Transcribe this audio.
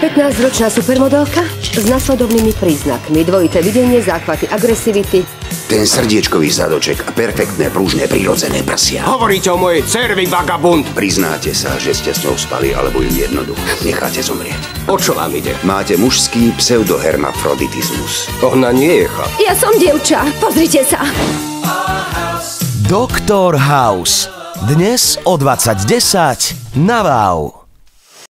15-ročná supermodelka s nasledovnými príznakmi. Dvojité videnie, záchvaty agresivity. Ten srdiečkový zadoček a perfektné, pružné, prirodzené prsia. Hovoríte o mojej dcervi, vagabund. Priznáte sa, že ste s ňou spali, alebo ju jednoducho necháte zomrieť. O čo vám ide? Máte mužský pseudohermafroditizmus. Ona nie je chlap. Ja som dievča, pozrite sa. Doktor House. Dnes o 20:10 na Wow.